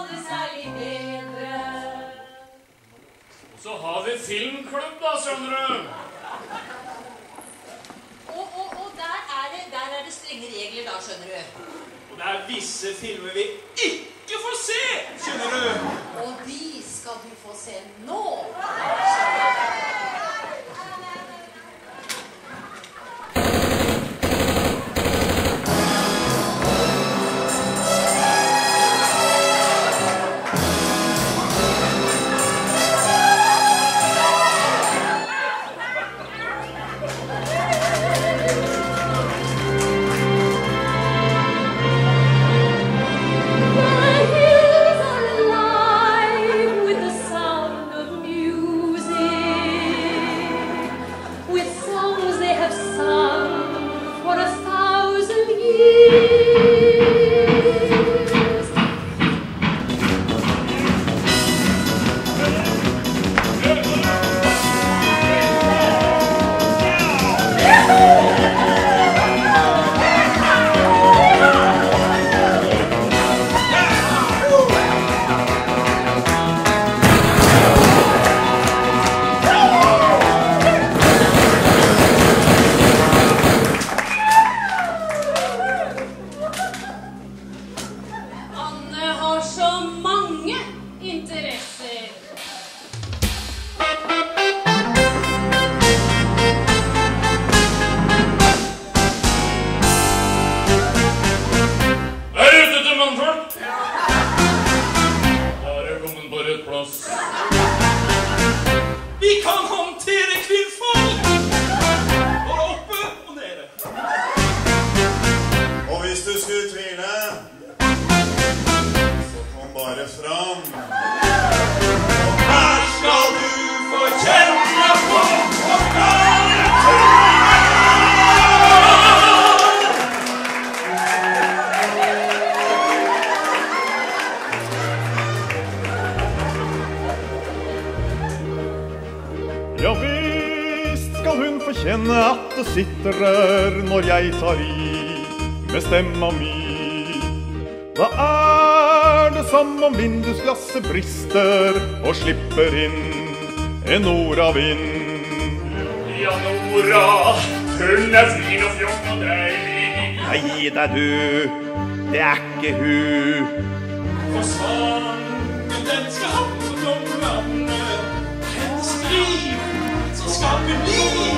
aldri særlig bedre. Og så har vi filmklubb da, skjønner du. Og der er det strenge regler da, skjønner du. Og det er visse filmer vi ikke får se, skjønner du. Og de skal du få se nå. Ja visst skal hun få kjenne at det sitrer når jeg tar i med stemma mi. Da er det som om vindusglasset brister og slipper inn en nordavind. Ja, Nora, hun er fin og fjong og deilig. Nei, det er du, det er ikke hun. For sangen, den skal handle om landet, hennes liv, som skaper liv.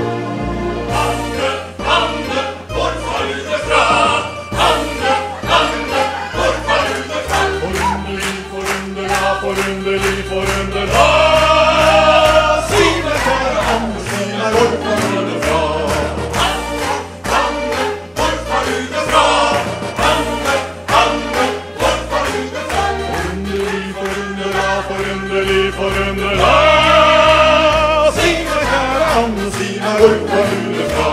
Anne, Anne, hvorfor utefra? Anne, Anne, hvorfor utefra? Forunderlig, forunderla, forunderlig, forunderla. Si meg, kjære Anne, si meg, hvorfor utefra? Anne, Anne, hvorfor utefra? Anne, Anne, hvorfor utefra? Forunderlig, forunderla, forunderlig, forunderla. Si meg, kjære Anne, si meg, hvorfor utefra?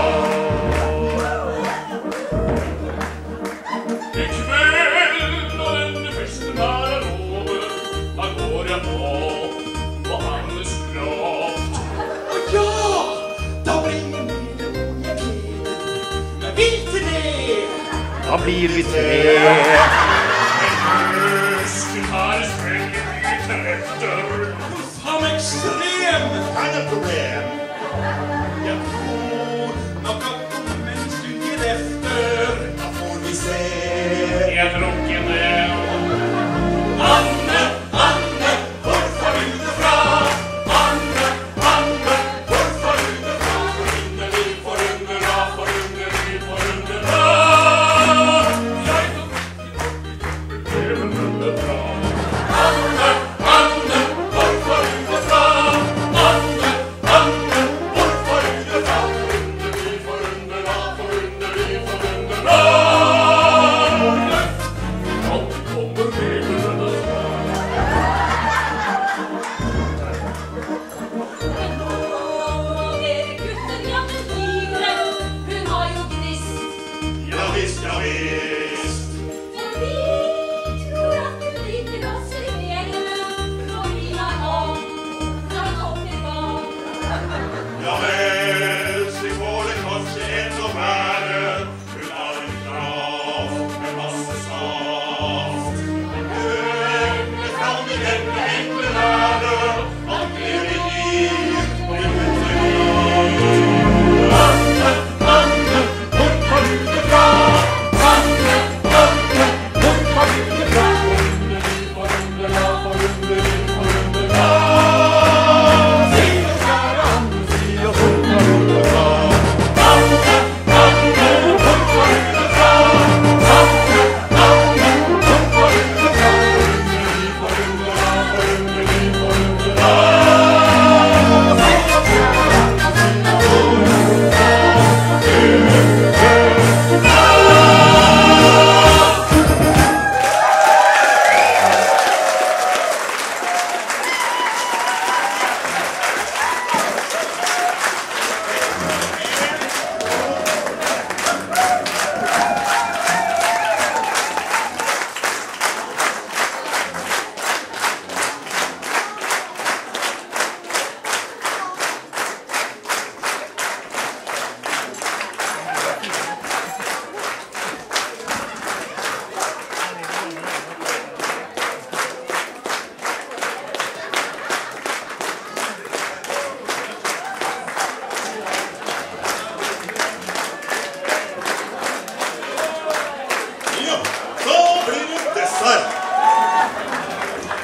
I kveld, når denne festen er over, da går jeg på Annes grav. Å ja, da blir jeg med det hvor jeg gleder. Jeg vil til det. Da blir vi tre. En høsten har sprengget mye krefter. Som ekstrem. Keine Problem.